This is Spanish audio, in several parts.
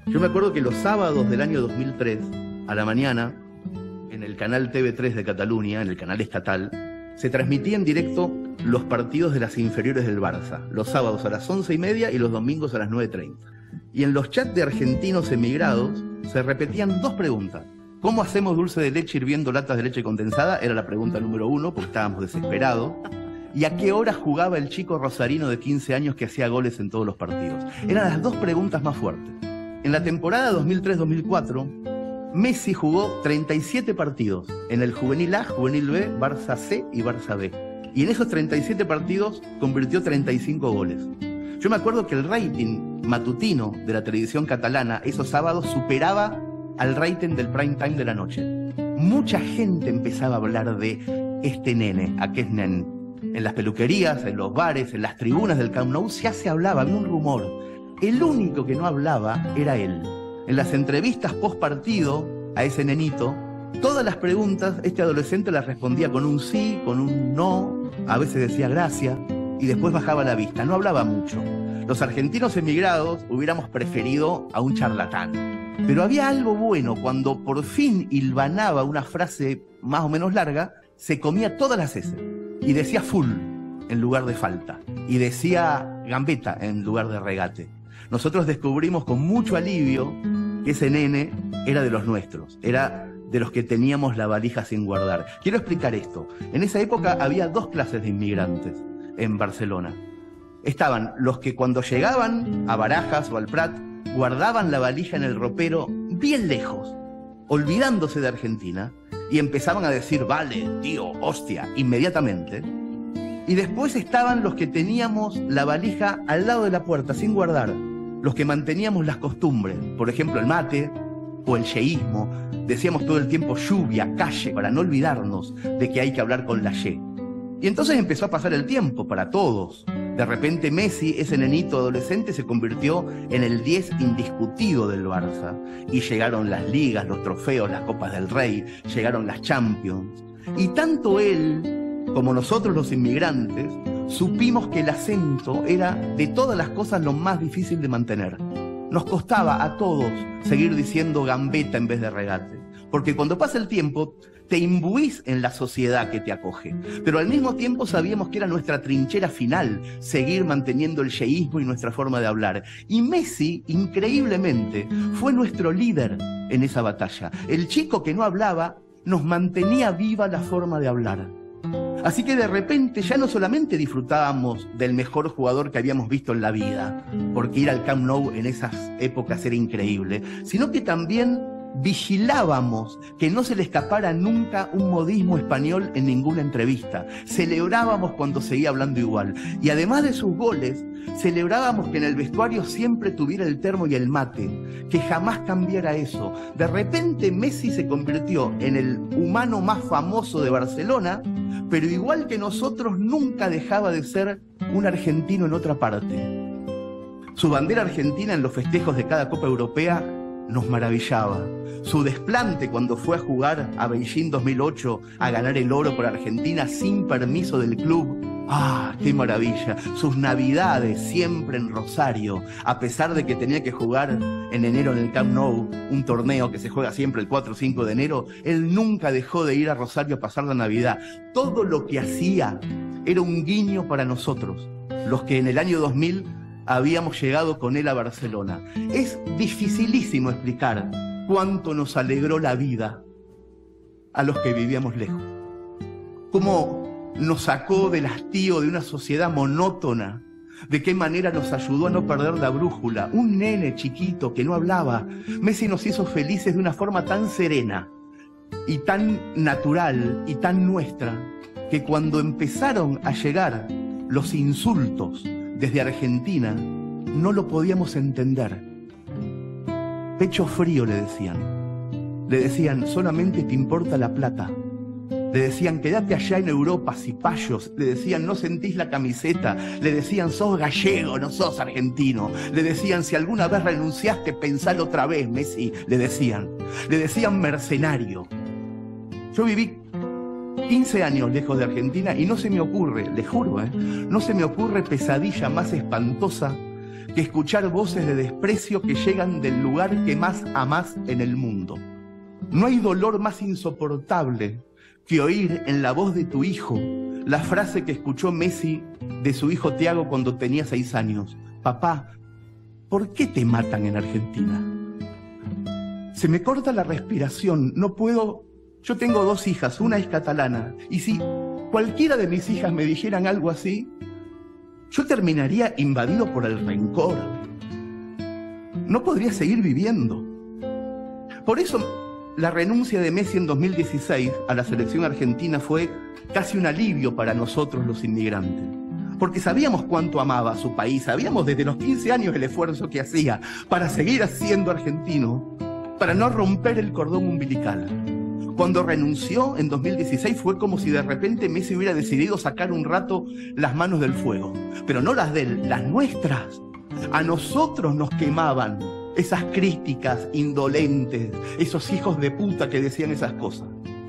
Yo me acuerdo que los sábados del año 2003, a la mañana, en el canal TV3 de Cataluña, en el canal estatal, se transmitía en directo los partidos de las inferiores del Barça, los sábados a las 11:30 y los domingos a las 9:30. Y en los chats de argentinos emigrados se repetían dos preguntas. ¿Cómo hacemos dulce de leche hirviendo latas de leche condensada? Era la pregunta número uno, porque estábamos desesperados. ¿Y a qué hora jugaba el chico rosarino de 15 años que hacía goles en todos los partidos? Eran las dos preguntas más fuertes. En la temporada 2003-2004, Messi jugó 37 partidos en el Juvenil A, Juvenil B, Barça C y Barça B. Y en esos 37 partidos convirtió 35 goles. Yo me acuerdo que el rating matutino de la televisión catalana esos sábados superaba al rating del prime time de la noche. Mucha gente empezaba a hablar de este nene, aquel nene. En las peluquerías, en los bares, en las tribunas del Camp Nou ya se hablaba, había un rumor. El único que no hablaba era él. En las entrevistas post partido a ese nenito, todas las preguntas este adolescente las respondía con un sí, con un no, a veces decía gracias y después bajaba la vista, no hablaba mucho. Los argentinos emigrados hubiéramos preferido a un charlatán. Pero había algo bueno, cuando por fin hilvanaba una frase más o menos larga, se comía todas las S y decía full en lugar de falta y decía gambeta en lugar de regate. Nosotros descubrimos con mucho alivio que ese nene era de los nuestros, era de los que teníamos la valija sin guardar. Quiero explicar esto. En esa época había dos clases de inmigrantes en Barcelona. Estaban los que cuando llegaban a Barajas o al Prat guardaban la valija en el ropero bien lejos, olvidándose de Argentina, y empezaban a decir vale, tío, hostia, inmediatamente. Y después estaban los que teníamos la valija al lado de la puerta sin guardar, los que manteníamos las costumbres, por ejemplo el mate o el yeísmo. Decíamos todo el tiempo lluvia, calle, para no olvidarnos de que hay que hablar con la ye. Y entonces empezó a pasar el tiempo para todos. De repente Messi, ese nenito adolescente, se convirtió en el 10 indiscutido del Barça. Y llegaron las ligas, los trofeos, las Copas del Rey, llegaron las Champions. Y tanto él como nosotros los inmigrantes supimos que el acento era de todas las cosas lo más difícil de mantener. Nos costaba a todos seguir diciendo gambeta en vez de regate. Porque cuando pasa el tiempo te imbuís en la sociedad que te acoge, pero al mismo tiempo sabíamos que era nuestra trinchera final, seguir manteniendo el yeísmo y nuestra forma de hablar. Y Messi, increíblemente, fue nuestro líder en esa batalla. El chico que no hablaba nos mantenía viva la forma de hablar. Así que de repente ya no solamente disfrutábamos del mejor jugador que habíamos visto en la vida, porque ir al Camp Nou en esas épocas era increíble, sino que también vigilábamos que no se le escapara nunca un modismo español en ninguna entrevista. Celebrábamos cuando seguía hablando igual. Y además de sus goles, celebrábamos que en el vestuario siempre tuviera el termo y el mate, que jamás cambiara eso. De repente Messi se convirtió en el humano más famoso de Barcelona, pero igual que nosotros nunca dejaba de ser un argentino en otra parte. Su bandera argentina en los festejos de cada Copa Europea nos maravillaba. Su desplante cuando fue a jugar a Beijing 2008 a ganar el oro por Argentina sin permiso del club. ¡Ah, qué maravilla! Sus navidades siempre en Rosario, a pesar de que tenía que jugar en enero en el Camp Nou, un torneo que se juega siempre el 4 o 5 de enero, él nunca dejó de ir a Rosario a pasar la Navidad. Todo lo que hacía era un guiño para nosotros, los que en el año 2000 habíamos llegado con él a Barcelona. Es dificilísimo explicar cuánto nos alegró la vida a los que vivíamos lejos. Cómo nos sacó del hastío de una sociedad monótona. De qué manera nos ayudó a no perder la brújula. Un nene chiquito que no hablaba. Messi nos hizo felices de una forma tan serena y tan natural y tan nuestra, que cuando empezaron a llegar los insultos desde Argentina, no lo podíamos entender. Pecho frío le decían. Le decían, solamente te importa la plata. Le decían, quédate allá en Europa, cipayos. Le decían, no sentís la camiseta. Le decían, sos gallego, no sos argentino. Le decían, si alguna vez renunciaste, pensalo otra vez, Messi. Le decían mercenario. Yo viví 15 años lejos de Argentina y no se me ocurre, les juro, no se me ocurre pesadilla más espantosa que escuchar voces de desprecio que llegan del lugar que más amás en el mundo. No hay dolor más insoportable que oír en la voz de tu hijo la frase que escuchó Messi de su hijo Thiago cuando tenía 6 años. Papá, ¿por qué te matan en Argentina? Se me corta la respiración, no puedo. Yo tengo 2 hijas, una es catalana, y si cualquiera de mis hijas me dijeran algo así, yo terminaría invadido por el rencor. No podría seguir viviendo. Por eso la renuncia de Messi en 2016 a la selección argentina fue casi un alivio para nosotros los inmigrantes. Porque sabíamos cuánto amaba a su país, sabíamos desde los 15 años el esfuerzo que hacía para seguir siendo argentino, para no romper el cordón umbilical. Cuando renunció en 2016 fue como si de repente Messi hubiera decidido sacar un rato las manos del fuego. Pero no las de él, las nuestras. A nosotros nos quemaban esas críticas indolentes, esos hijos de puta que decían esas cosas.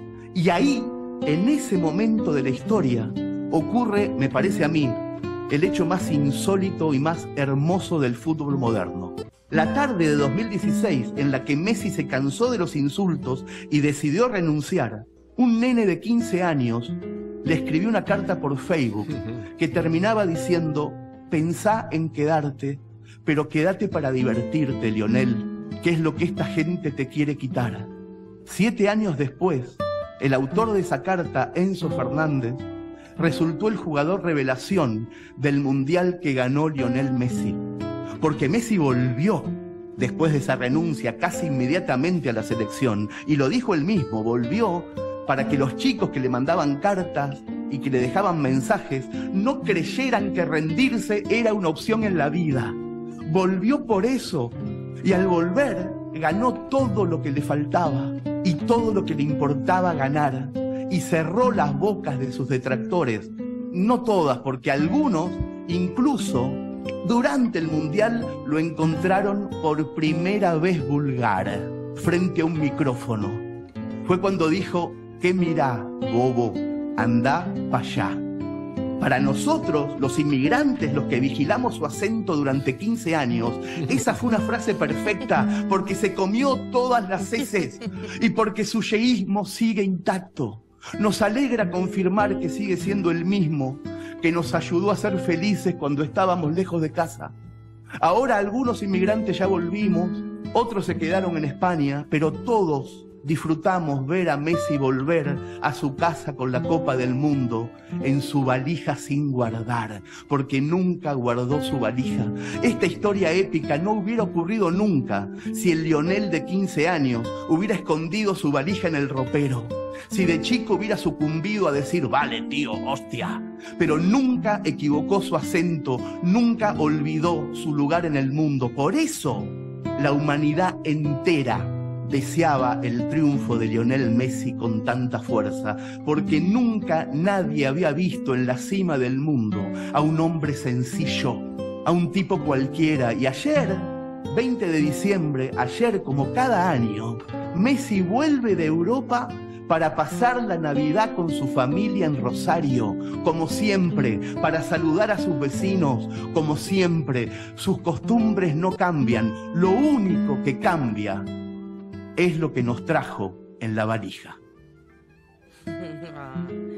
Y ahí, en ese momento de la historia, ocurre, me parece a mí, el hecho más insólito y más hermoso del fútbol moderno. La tarde de 2016, en la que Messi se cansó de los insultos y decidió renunciar, un nene de 15 años le escribió una carta por Facebook que terminaba diciendo: pensá en quedarte, pero quédate para divertirte, Lionel, que es lo que esta gente te quiere quitar. 7 años después, el autor de esa carta, Enzo Fernández, resultó el jugador revelación del Mundial que ganó Lionel Messi. Porque Messi volvió, después de esa renuncia, casi inmediatamente a la selección, y lo dijo él mismo, volvió para que los chicos que le mandaban cartas y que le dejaban mensajes no creyeran que rendirse era una opción en la vida. Volvió por eso, y al volver ganó todo lo que le faltaba y todo lo que le importaba ganar, y cerró las bocas de sus detractores, no todas, porque algunos incluso durante el Mundial lo encontraron por primera vez vulgar, frente a un micrófono. Fue cuando dijo: ¿qué mirá, bobo? Andá pa' allá. Para nosotros, los inmigrantes, los que vigilamos su acento durante 15 años, esa fue una frase perfecta, porque se comió todas las heces y porque su yeísmo sigue intacto. Nos alegra confirmar que sigue siendo el mismo que nos ayudó a ser felices cuando estábamos lejos de casa. Ahora algunos inmigrantes ya volvimos, otros se quedaron en España, pero todos disfrutamos ver a Messi volver a su casa con la Copa del Mundo en su valija sin guardar, porque nunca guardó su valija. Esta historia épica no hubiera ocurrido nunca si el Lionel de 15 años hubiera escondido su valija en el ropero, si de chico hubiera sucumbido a decir: vale tío, hostia, pero nunca equivocó su acento, nunca olvidó su lugar en el mundo. Por eso la humanidad entera deseaba el triunfo de Lionel Messi con tanta fuerza, porque nunca nadie había visto en la cima del mundo a un hombre sencillo, a un tipo cualquiera. Y ayer, 20 de diciembre, ayer como cada año, Messi vuelve de Europa para pasar la Navidad con su familia en Rosario, como siempre, para saludar a sus vecinos, como siempre. Sus costumbres no cambian, lo único que cambia es lo que nos trajo en la valija.